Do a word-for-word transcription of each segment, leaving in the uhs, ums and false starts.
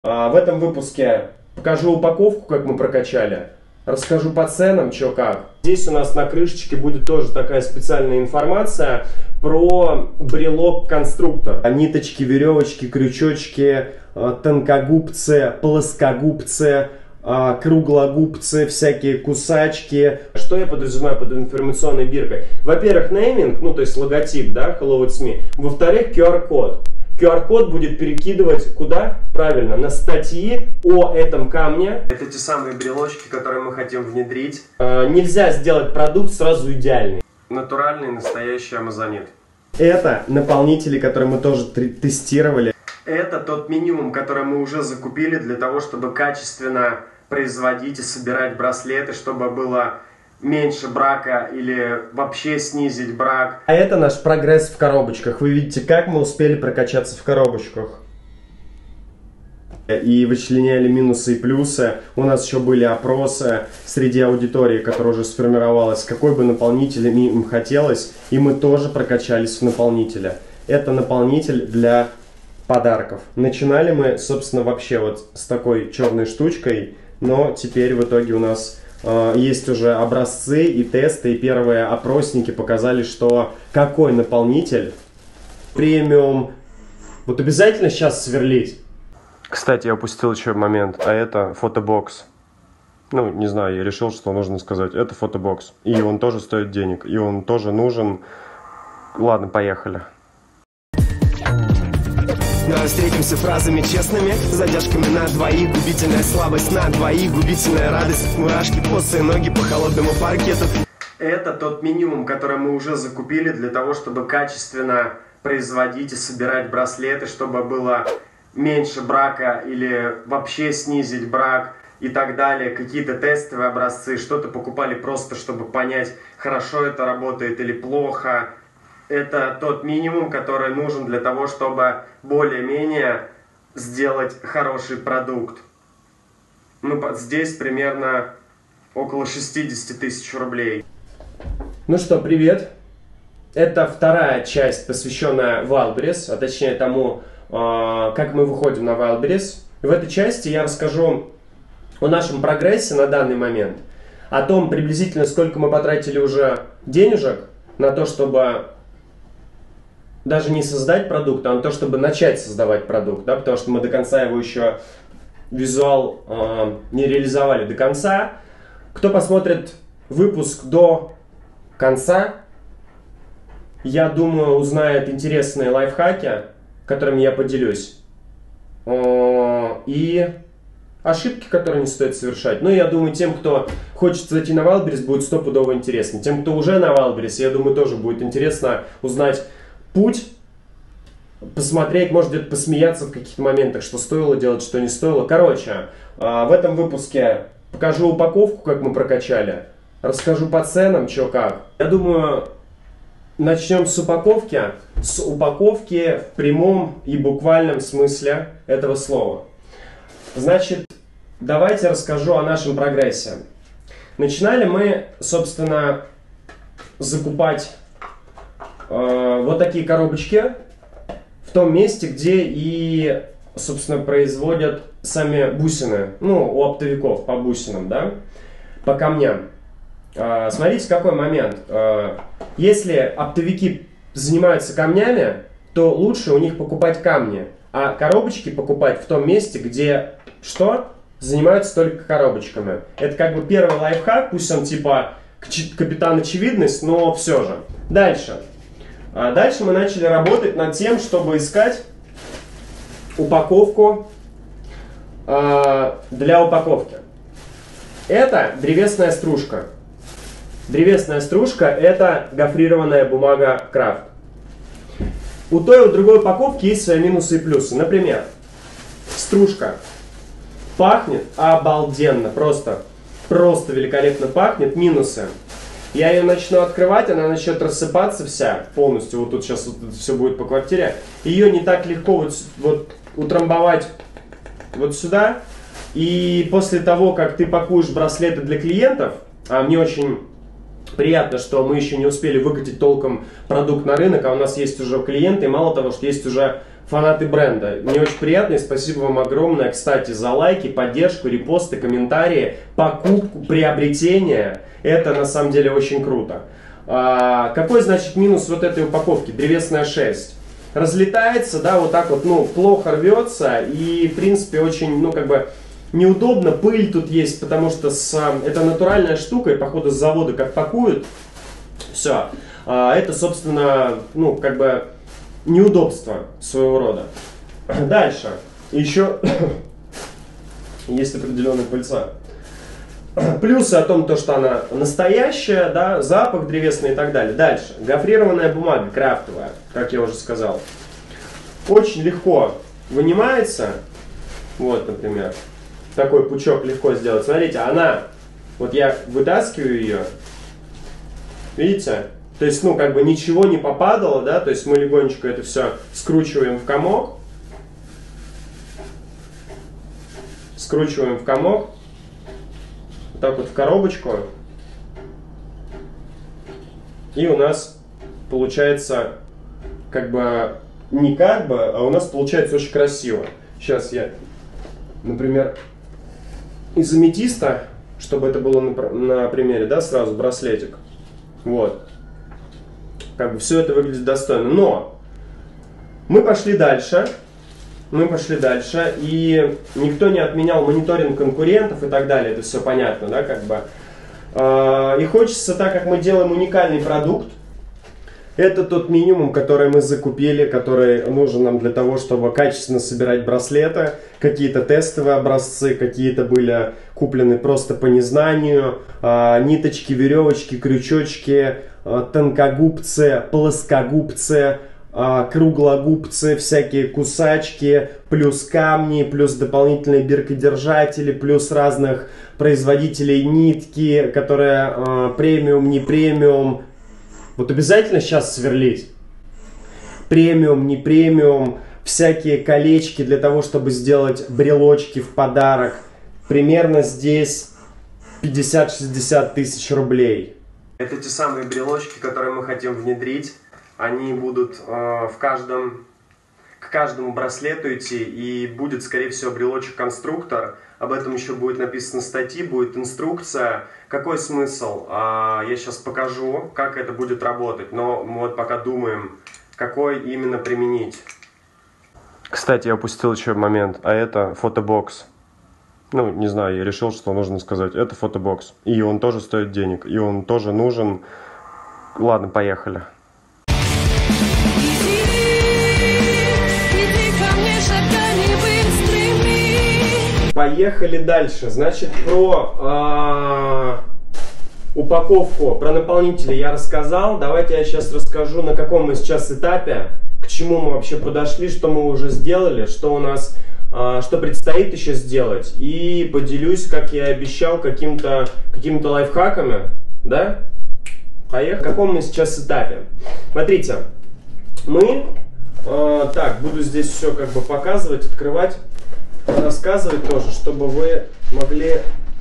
В этом выпуске покажу упаковку, как мы прокачали. Расскажу по ценам, что как. Здесь у нас на крышечке будет тоже такая специальная информация про брелок-конструктор. Ниточки, веревочки, крючочки, тонкогубцы, плоскогубцы, круглогубцы, всякие кусачки. Что я подразумеваю под информационной биркой? Во-первых, нейминг, ну то есть логотип, да, Hello It's Me. Во-вторых, ку ар код. ку ар код будет перекидывать куда? Правильно, на статьи о этом камне. Это те самые брелочки, которые мы хотим внедрить. Э, нельзя сделать продукт сразу идеальный. Натуральный, настоящий амазонит. Это наполнители, которые мы тоже тестировали. Это тот минимум, который мы уже закупили для того, чтобы качественно производить и собирать браслеты, чтобы было меньше брака или вообще снизить брак. А это наш прогресс в коробочках. Вы видите, как мы успели прокачаться в коробочках. И вычленяли минусы и плюсы. У нас еще были опросы среди аудитории, которая уже сформировалась, какой бы наполнитель им хотелось. И мы тоже прокачались в наполнителе. Это наполнитель для подарков. Начинали мы, собственно, вообще вот с такой черной штучкой. Но теперь в итоге у нас э, есть уже образцы и тесты. И первые опросники показали, что какой наполнитель премиум. Вот обязательно сейчас сверлить. Кстати, я упустил еще момент, а это фотобокс. Ну, не знаю, я решил, что нужно сказать. Это фотобокс. И он тоже стоит денег. И он тоже нужен. Ладно, поехали. Давай встретимся фразами честными, задержками на двоих, губительная слабость на двоих, губительная радость, мурашки, босые ноги по холодному паркету. Это тот минимум, который мы уже закупили для того, чтобы качественно производить и собирать браслеты, чтобы было меньше брака или вообще снизить брак и так далее. Какие-то тестовые образцы, что-то покупали просто, чтобы понять, хорошо это работает или плохо. Это тот минимум, который нужен для того, чтобы более-менее сделать хороший продукт. Ну, здесь примерно около шестьдесят тысяч рублей. Ну что, привет. Это вторая часть, посвященная Wildberries, а точнее тому, как мы выходим на Wildberries. В этой части я расскажу о нашем прогрессе на данный момент, о том приблизительно, сколько мы потратили уже денежек на то, чтобы даже не создать продукт, а на то, чтобы начать создавать продукт, да, потому что мы до конца его еще визуал э, не реализовали до конца. Кто посмотрит выпуск до конца, я думаю, узнает интересные лайфхаки, которыми я поделюсь, э, и ошибки, которые не стоит совершать. Ну, я думаю, тем, кто хочет зайти на Wildberries, будет стопудово интересно. Тем, кто уже на Wildberries, я думаю, тоже будет интересно узнать путь, посмотреть, может где-то посмеяться в каких-то моментах, что стоило делать, что не стоило. Короче, в этом выпуске покажу упаковку, как мы прокачали, расскажу по ценам, что как. Я думаю, начнем с упаковки, с упаковки в прямом и буквальном смысле этого слова. Значит, давайте расскажу о нашем прогрессе. Начинали мы, собственно, закупать вот такие коробочки в том месте, где и, собственно, производят сами бусины, ну, у оптовиков по бусинам, да, по камням. Смотрите, какой момент. Если оптовики занимаются камнями, то лучше у них покупать камни, а коробочки покупать в том месте, где что? Занимаются только коробочками. Это как бы первый лайфхак, пусть он типа капитан очевидность, но все же. Дальше. А дальше мы начали работать над тем, чтобы искать упаковку э, для упаковки. Это древесная стружка. Древесная стружка — это гофрированная бумага крафт. У той и у другой упаковки есть свои минусы и плюсы. Например, стружка пахнет обалденно, просто, просто великолепно пахнет. Минусы. Я ее начну открывать, она начнет рассыпаться вся полностью. Вот тут сейчас вот все будет по квартире. Ее не так легко вот, вот утрамбовать вот сюда. И после того, как ты пакуешь браслеты для клиентов, а мне очень приятно, что мы еще не успели выкатить толком продукт на рынок, а у нас есть уже клиенты, и мало того, что есть уже фанаты бренда. Мне очень приятно и спасибо вам огромное, кстати, за лайки, поддержку, репосты, комментарии, покупку, приобретение. Это на самом деле очень круто. А, какой, значит, минус вот этой упаковки? Древесная шерсть. Разлетается, да, вот так вот, ну, плохо рвется и, в принципе, очень, ну, как бы неудобно. Пыль тут есть, потому что с, это натуральная штука, и, походу, с завода как пакуют. Все. А, это, собственно, ну, как бы неудобство своего рода. Дальше. Еще есть определенные пыльца. Плюсы о том, то, что она настоящая, да, запах древесный и так далее. Дальше. Гофрированная бумага, крафтовая, как я уже сказал. Очень легко вынимается. Вот, например. Такой пучок легко сделать. Смотрите, она, вот я вытаскиваю ее. Видите? То есть, ну, как бы ничего не попадало, да, то есть мы легонечко это все скручиваем в комок. Скручиваем в комок. Вот так вот в коробочку. И у нас получается, как бы, не как бы, а у нас получается очень красиво. Сейчас я, например, из аметиста, чтобы это было на, на примере, да, сразу браслетик. Вот. Как бы все это выглядит достойно. Но мы пошли дальше. Мы пошли дальше. И никто не отменял мониторинг конкурентов и так далее. Это все понятно, да, как бы. И хочется, так как мы делаем уникальный продукт, это тот минимум, который мы закупили, который нужен нам для того, чтобы качественно собирать браслеты. Какие-то тестовые образцы, какие-то были куплены просто по незнанию. Ниточки, веревочки, крючочки, тонкогубцы, плоскогубцы, круглогубцы, всякие кусачки, плюс камни, плюс дополнительные биркодержатели, плюс разных производителей нитки, которые премиум, не премиум. Вот обязательно сейчас сверлить. Премиум, не премиум, всякие колечки для того, чтобы сделать брелочки в подарок. Примерно здесь пятьдесят-шестьдесят тысяч рублей. Это те самые брелочки, которые мы хотим внедрить. Они будут э, в каждом, к каждому браслету идти, и будет, скорее всего, брелочек-конструктор. Об этом еще будет написано статьи, будет инструкция. Какой смысл? А, я сейчас покажу, как это будет работать, но мы вот пока думаем, какой именно применить. Кстати, я упустил еще момент, а это фотобокс. Ну, не знаю, я решил, что нужно сказать. Это фотобокс. И он тоже стоит денег, и он тоже нужен. Ладно, поехали. Поехали дальше. Значит, про э, упаковку, про наполнители я рассказал. Давайте я сейчас расскажу, на каком мы сейчас этапе, к чему мы вообще подошли, что мы уже сделали, что у нас, э, что предстоит еще сделать. И поделюсь, как я и обещал, каким-то какими-то лайфхаками. Да? Поехали. В каком мы сейчас этапе? Смотрите, мы, э, так, буду здесь все как бы показывать, открывать, рассказывать тоже, чтобы вы могли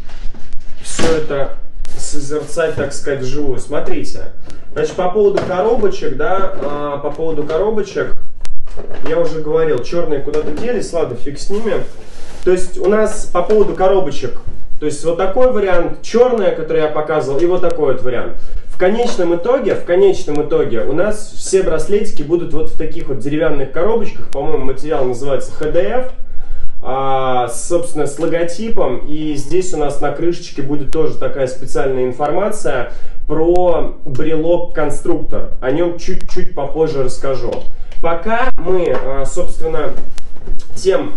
все это созерцать, так сказать, вживую. Смотрите, значит, по поводу коробочек, да, а, по поводу коробочек, я уже говорил, черные куда-то делись, ладно, фиг с ними. То есть у нас по поводу коробочек, то есть вот такой вариант, черная, который я показывал, и вот такой вот вариант. В конечном итоге, в конечном итоге у нас все браслетики будут вот в таких вот деревянных коробочках, по-моему, материал называется эйч ди эф. А, собственно, с логотипом, и здесь у нас на крышечке будет тоже такая специальная информация про брелок-конструктор. О нем чуть-чуть попозже расскажу. Пока мы, собственно, тем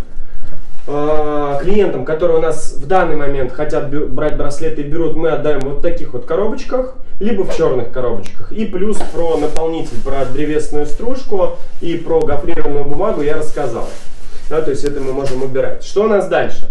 клиентам, которые у нас в данный момент хотят брать браслеты и берут, мы отдаем вот в таких вот коробочках, либо в черных коробочках. И плюс про наполнитель, про древесную стружку и про гофрированную бумагу я рассказал. Да, то есть это мы можем убирать. Что у нас дальше?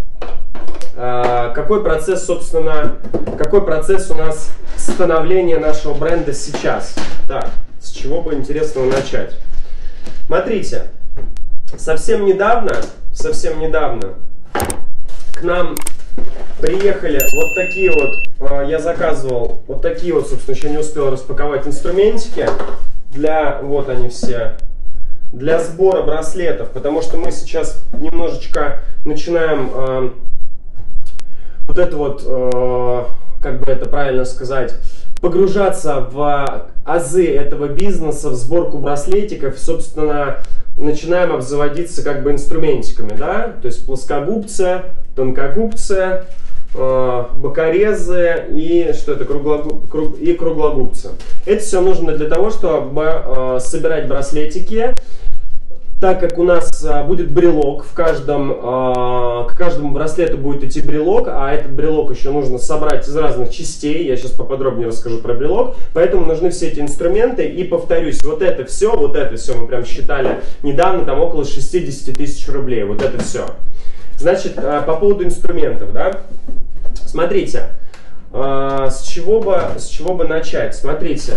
А, какой процесс, собственно, какой процесс у нас становления нашего бренда сейчас? Так, с чего бы интересного начать? Смотрите, совсем недавно, совсем недавно к нам приехали вот такие вот, а, я заказывал вот такие вот, собственно, еще не успел распаковать инструментики для, вот они все. для сбора браслетов, потому что мы сейчас немножечко начинаем э, вот это вот, э, как бы это правильно сказать, погружаться в азы этого бизнеса, в сборку браслетиков, собственно, начинаем обзаводиться как бы инструментиками, да, то есть плоскогубцы, тонкогубцы, э, бокорезы и что это, круглогуб, круг, и круглогубцы. Это все нужно для того, чтобы э, собирать браслетики. Так как у нас а, будет брелок, в каждом, а, к каждому браслету будет идти брелок, а этот брелок еще нужно собрать из разных частей, я сейчас поподробнее расскажу про брелок, поэтому нужны все эти инструменты, и повторюсь, вот это все, вот это все мы прям считали недавно, там около шестидесяти тысяч рублей, вот это все. Значит, а, по поводу инструментов, да, смотрите, а, с чего бы, с чего бы начать, смотрите,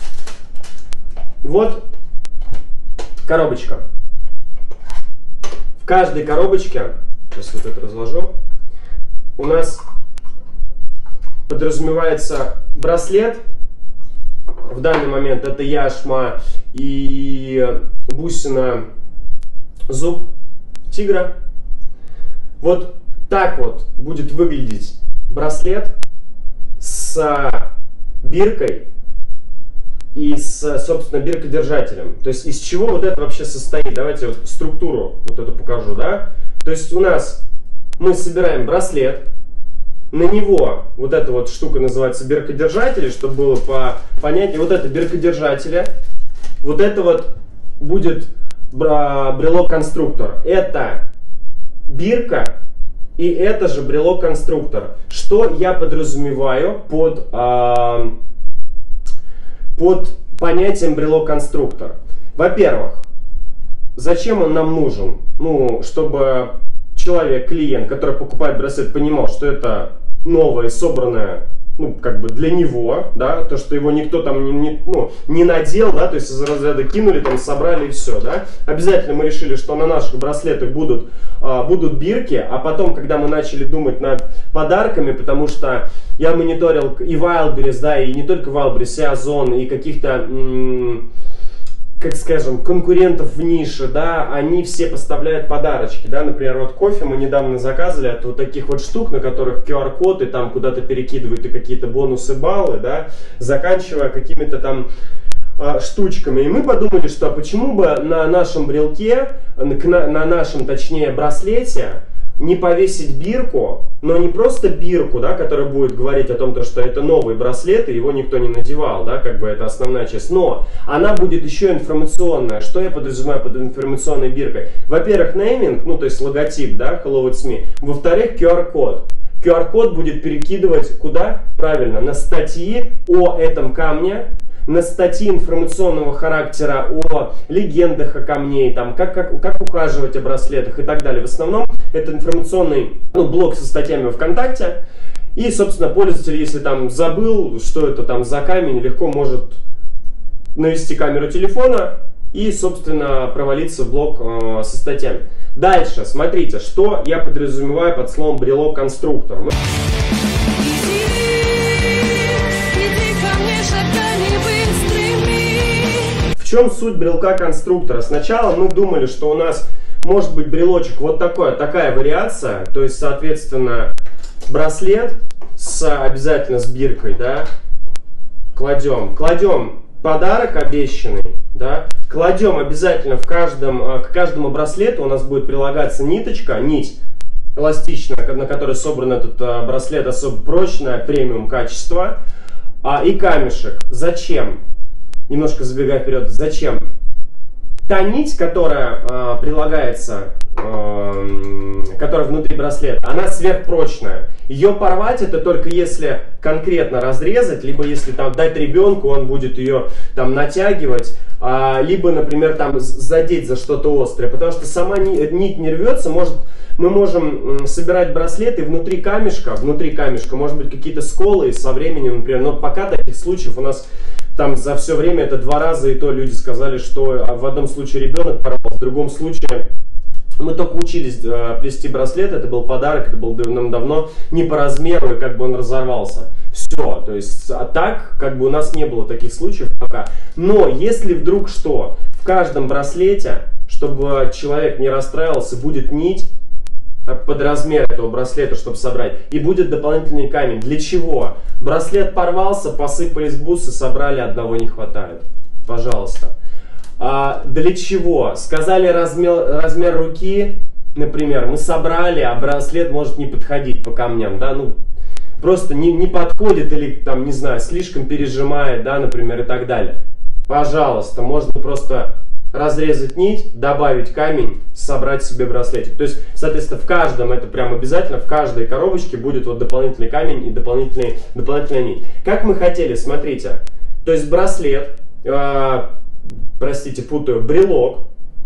вот коробочка. В каждой коробочке, сейчас вот это разложу, у нас подразумевается браслет. В данный момент это яшма и бусина зуб тигра. Вот так вот будет выглядеть браслет с биркой и с, собственно, биркодержателем. То есть из чего вот это вообще состоит? Давайте вот структуру вот эту покажу, да? То есть у нас мы собираем браслет, на него вот эта вот штука называется биркодержатели, чтобы было по понятнее. Вот это биркодержатели, вот это вот будет брелок-конструктор. Это бирка и это же брелок-конструктор. Что я подразумеваю под... А, под понятием брелок-конструктор? Во-первых, зачем он нам нужен? Ну, чтобы человек, клиент, который покупает браслет, понимал, что это новое, собранное, ну, как бы для него, да, то, что его никто там не, не, ну, не надел, да, то есть из разряда кинули, там, собрали и все, да. Обязательно мы решили, что на наших браслетах будут, а, будут бирки, а потом, когда мы начали думать над подарками, потому что я мониторил и Wildberries, да, и не только Wildberries, и Озон, и каких-то, как скажем, конкурентов в нише, да, они все поставляют подарочки, да, например, вот кофе мы недавно заказывали от вот таких вот штук, на которых ку ар код, и там куда-то перекидывают и какие-то бонусы, баллы, да, заканчивая какими-то там а, штучками. И мы подумали, что а почему бы на нашем брелке, на, на нашем, точнее, браслете не повесить бирку, но не просто бирку, да, которая будет говорить о том, что это новый браслет, и его никто не надевал, да, как бы это основная часть, но она будет еще информационная. Что я подразумеваю под информационной биркой? Во-первых, нейминг, ну, то есть логотип, да, Hello It's Me. Во-вторых, ку ар код. ку ар код будет перекидывать куда? Правильно, на статьи о этом камне, на статьи информационного характера о легендах о камней, там, как, как, как ухаживать о браслетах и так далее. В основном это информационный, ну, блок со статьями ВКонтакте. И, собственно, пользователь, если там забыл, что это там за камень, легко может навести камеру телефона и, собственно, провалиться в блок э, со статьями. Дальше, смотрите, что я подразумеваю под словом брелок-конструктор. Мы... В чем суть брелка-конструктора? Сначала мы думали, что у нас может быть брелочек вот такой, такая вариация, то есть, соответственно, браслет с, обязательно с биркой, да, кладем, кладем подарок обещанный, да, кладем обязательно в каждом, к каждому браслету у нас будет прилагаться ниточка, нить эластичная, на которой собран этот браслет, особо прочная, премиум качества, а, и камешек. Зачем? Немножко забегая вперед, зачем? Та нить, которая э, прилагается, э, которая внутри браслета, она сверхпрочная. Ее порвать это только если конкретно разрезать, либо если там дать ребенку, он будет ее там натягивать, э, либо, например, там задеть за что-то острое, потому что сама нить, нить не рвется, может, мы можем собирать браслеты внутри камешка, внутри камешка, может быть, какие-то сколы со временем, например, но пока таких случаев у нас там за все время это два раза, и то люди сказали, что в одном случае ребенок порвал, в другом случае мы только учились э, плести браслет, это был подарок, это был давно-давно, не по размеру, и как бы он разорвался. Все, то есть, а так, как бы у нас не было таких случаев пока. Но если вдруг что, в в каждом браслете, чтобы человек не расстраивался, будет нить под размер этого браслета, чтобы собрать. И будет дополнительный камень. Для чего? Браслет порвался, посыпались бусы, собрали, одного не хватает. Пожалуйста. А для чего? Сказали размер, размер руки, например, мы собрали, а браслет может не подходить по камням, да, ну, просто не, не подходит или, там, не знаю, слишком пережимает, да, например, и так далее. Пожалуйста, можно просто разрезать нить, добавить камень, собрать себе браслетик. То есть, соответственно, в каждом, это прям обязательно, в каждой коробочке будет вот дополнительный камень и дополнительный, дополнительная нить. Как мы хотели, смотрите, то есть браслет, э, простите, путаю, брелок,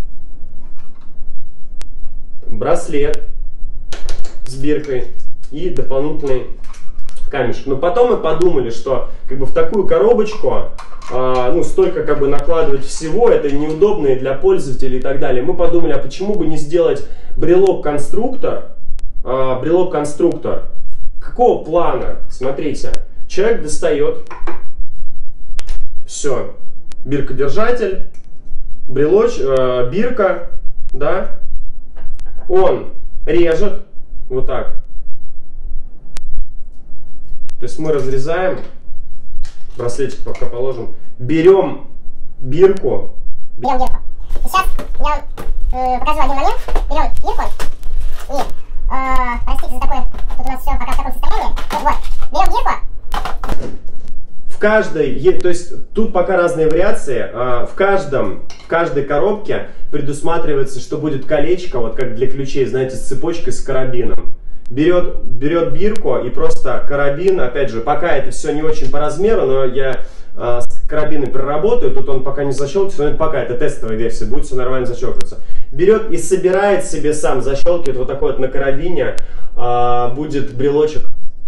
браслет с биркой и дополнительный камешек. Но потом мы подумали, что как бы в такую коробочку а, ну, столько как бы накладывать всего, это неудобно и для пользователей и так далее. Мы подумали, а почему бы не сделать брелок-конструктор? А, брелок-конструктор. Какого плана? Смотрите, человек достает, все, биркодержатель, брелоч, э, бирка, да, он режет вот так. То есть мы разрезаем, браслетик пока положим, берем бирку. Берем бирку. Сейчас я э, покажу один момент. Берем бирку и, э, простите за такое, тут у нас все пока в таком состоянии. Вот, вот. Берем бирку. В каждой, то есть тут пока разные вариации, в каждом, в каждой коробке предусматривается, что будет колечко, вот как для ключей, знаете, с цепочкой, с карабином. Берет, берет бирку и просто карабин, опять же, пока это все не очень по размеру, но я э, с карабином проработаю, тут он пока не защелкивается, но это пока, это тестовая версия, будет все нормально защелкиваться. Берет и собирает себе сам, защелкивает вот такой вот на карабине, э, будет брелочек.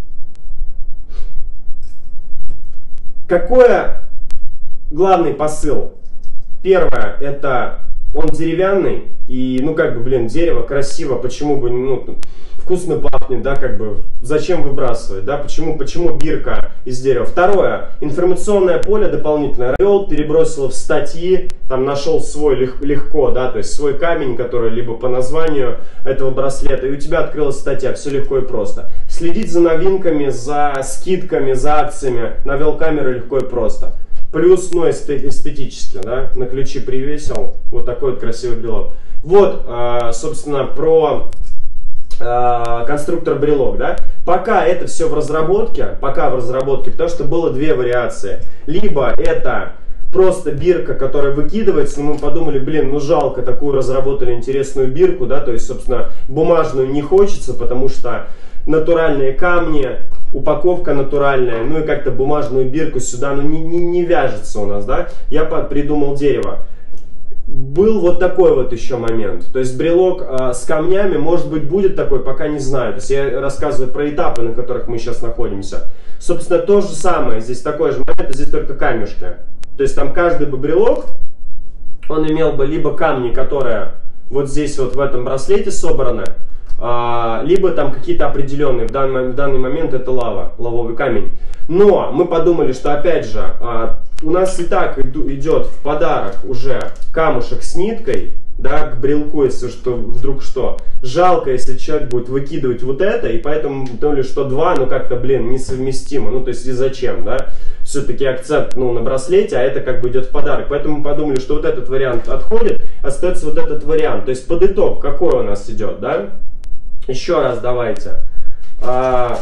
Какой главный посыл? Первое, это он деревянный, и, ну, как бы, блин, дерево красиво, почему бы, ну, вкусно пахнет, да, как бы, зачем выбрасывать, да, почему, почему бирка из дерева. Второе, информационное поле дополнительное. Равел перебросил в статьи, там нашел свой лег, легко, да, то есть свой камень, который либо по названию этого браслета, и у тебя открылась статья, все легко и просто. Следить за новинками, за скидками, за акциями, навел камеру легко и просто. Плюс, ну, эстетически, да, на ключи привесил, вот такой вот красивый брелок. Вот, собственно, про конструктор брелок, да. Пока это все в разработке, пока в разработке, потому что было две вариации. Либо это просто бирка, которая выкидывается, но мы подумали, блин, ну жалко, такую разработали интересную бирку, да, то есть, собственно, бумажную не хочется, потому что натуральные камни, упаковка натуральная, ну и как-то бумажную бирку сюда, ну не, не, не вяжется у нас, да. Я придумал дерево. Был вот такой вот еще момент, то есть брелок э, с камнями, может быть, будет такой, пока не знаю, то есть я рассказываю про этапы, на которых мы сейчас находимся. Собственно, то же самое, здесь такой же момент, здесь только камешки, то есть там каждый бы брелок, он имел бы либо камни, которые вот здесь вот в этом браслете собраны, э, либо там какие-то определенные, в данный, в данный момент это лава, лавовый камень. Но мы подумали, что опять же, э, у нас и так идет в подарок уже камушек с ниткой, да, к брелку, если что, вдруг что. Жалко, если человек будет выкидывать вот это, и поэтому думали, что два, ну как-то, блин, несовместимо. Ну, то есть и зачем, да? Все-таки акцент, ну, на браслете, а это как бы идет в подарок. Поэтому мы подумали, что вот этот вариант отходит, остается вот этот вариант. То есть под итог, какой у нас идет, да? Еще раз давайте. А,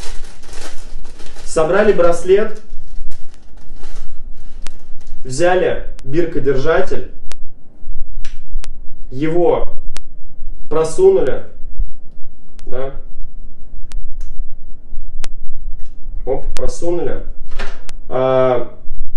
собрали браслет. Взяли биркодержатель, его просунули, да, оп, просунули, а,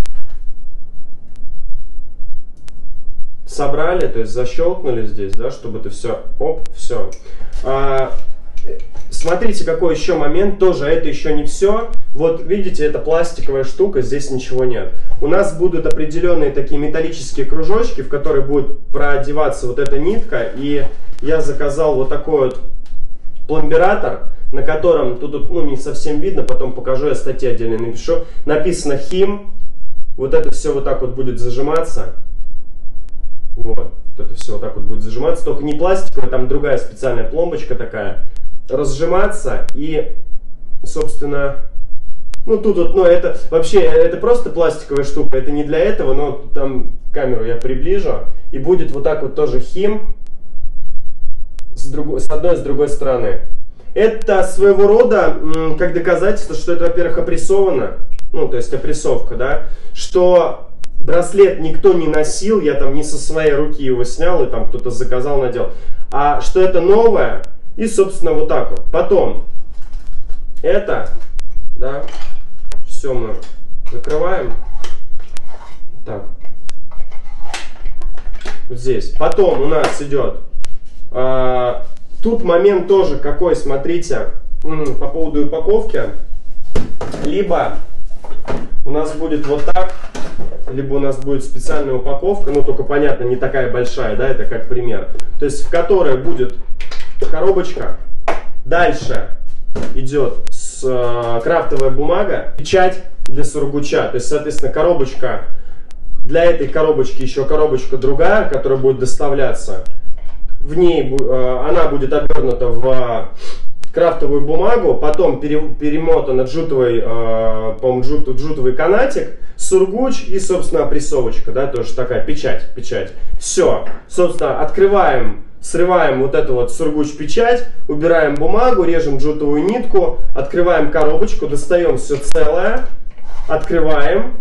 собрали, то есть защелкнули здесь, да, чтобы это все, оп, все. А, смотрите, какой еще момент, тоже это еще не все. Вот видите, это пластиковая штука, здесь ничего нет. У нас будут определенные такие металлические кружочки, в которые будет продеваться вот эта нитка. И я заказал вот такой вот пломбиратор, на котором, тут ну, не совсем видно, потом покажу, я статьи отдельно напишу. Написано хим, вот это все вот так вот будет зажиматься. Вот, вот это все вот так вот будет зажиматься, только не пластиковая, там другая специальная пломбочка такая, разжиматься и, собственно, ну тут вот, ну это вообще, это просто пластиковая штука, это не для этого, но там камеру я приближу, и будет вот так вот тоже хим с, другой, с одной и с другой стороны. Это своего рода как доказательство, что это, во-первых, опрессовано, ну то есть опрессовка, да, что браслет никто не носил, я там не со своей руки его снял, и там кто-то заказал, надел. А что это новое, и, собственно, вот так вот. Потом, это, да, все мы закрываем. Так. Вот здесь. Потом у нас идет, а, тут момент тоже какой, смотрите, по поводу упаковки. Либо у нас будет вот так, либо у нас будет специальная упаковка, но только, понятно, не такая большая, да, это как пример. То есть, в которой будет коробочка, дальше идет с, э, крафтовая бумага, печать для сургуча, то есть, соответственно, коробочка, для этой коробочки еще коробочка другая, которая будет доставляться, в ней э, она будет обернута в крафтовую бумагу, потом пере, перемотан джутовый, э, по-моему, джут, джутовый канатик, сургуч и, собственно, опрессовочка, да, тоже такая печать, печать. Все, собственно, открываем, срываем вот эту вот сургуч-печать, убираем бумагу, режем джутовую нитку, открываем коробочку, достаем все целое, открываем,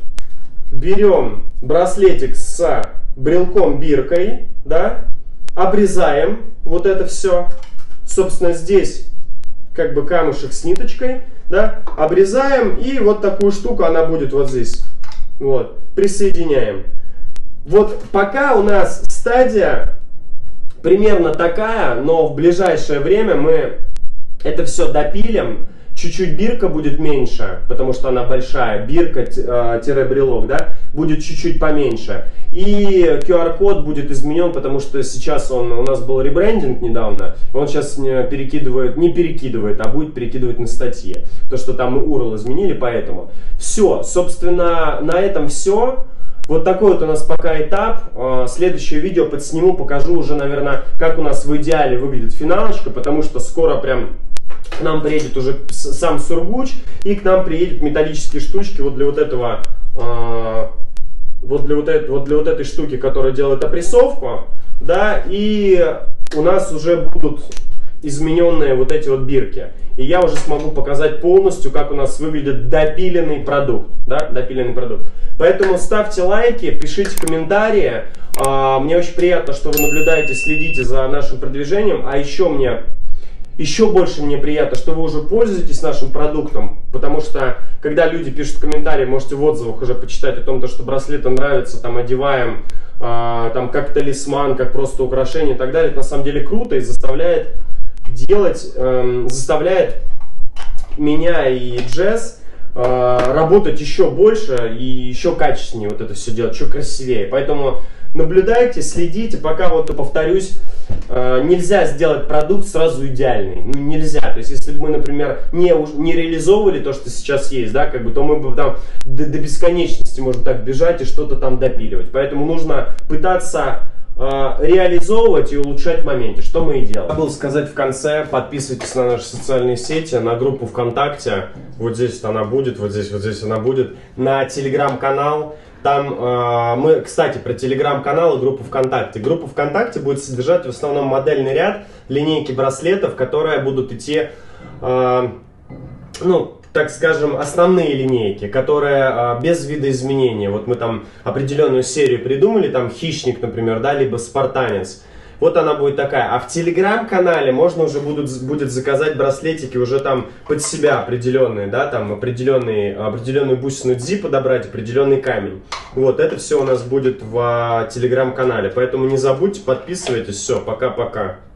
берем браслетик с брелком-биркой, да, обрезаем вот это все. Собственно, здесь как бы камушек с ниточкой, да, обрезаем, и вот такую штуку она будет вот здесь. Вот, присоединяем. Вот пока у нас стадия примерно такая, но в ближайшее время мы это все допилим. Чуть-чуть бирка будет меньше, потому что она большая, бирка-брелок, да, будет чуть-чуть поменьше. И ку ар код будет изменен, потому что сейчас он, у нас был ребрендинг недавно, он сейчас перекидывает, не перекидывает, а будет перекидывать на статьи. То, что там мы ю ар эл изменили, поэтому. Все, собственно, на этом все. Вот такой вот у нас пока этап. Следующее видео подсниму, покажу уже, наверное, как у нас в идеале выглядит финалочка, потому что скоро прям к нам приедет уже сам сургуч, и к нам приедут металлические штучки вот для вот этого, э, вот для вот, это, вот для вот этой штуки, которая делает опрессовку, да, и у нас уже будут измененные вот эти вот бирки. И я уже смогу показать полностью, как у нас выглядит допиленный продукт, да, допиленный продукт. Поэтому ставьте лайки, пишите комментарии. Э, мне очень приятно, что вы наблюдаете, следите за нашим продвижением, а еще мне... Еще больше мне приятно, что вы уже пользуетесь нашим продуктом, потому что, когда люди пишут комментарии, можете в отзывах уже почитать о том, что браслеты нравятся, там, одеваем, э, там, как талисман, как просто украшение и так далее. Это на самом деле круто и заставляет делать, э, заставляет меня и Джесс э, работать еще больше и еще качественнее вот это все делать, еще красивее. Поэтому наблюдайте, следите, пока, вот повторюсь, э, нельзя сделать продукт сразу идеальный. Ну, нельзя. То есть, если бы мы, например, не, не реализовывали то, что сейчас есть, да, как бы, то мы бы там до, до бесконечности, можно так, бежать и что-то там допиливать. Поэтому нужно пытаться э, реализовывать и улучшать в моменте, что мы и делаем. Забыл сказать в конце, подписывайтесь на наши социальные сети, на группу ВКонтакте. Вот здесь она будет, вот здесь, вот здесь она будет. На телеграм-канал. Там э, мы, кстати, про телеграм-канал и группу ВКонтакте. Группа ВКонтакте будет содержать в основном модельный ряд, линейки браслетов, которые будут идти, э, ну, так скажем, основные линейки, которые э, без видоизменения. Вот мы там определенную серию придумали, там хищник, например, да, либо спартанец. Вот она будет такая. А в телеграм-канале можно уже будут, будет заказать браслетики уже там под себя определенные, да, там определенные, определенную бусину дзи подобрать, определенный камень. Вот, это все у нас будет в телеграм-канале. Поэтому не забудьте, подписывайтесь. Все, пока-пока.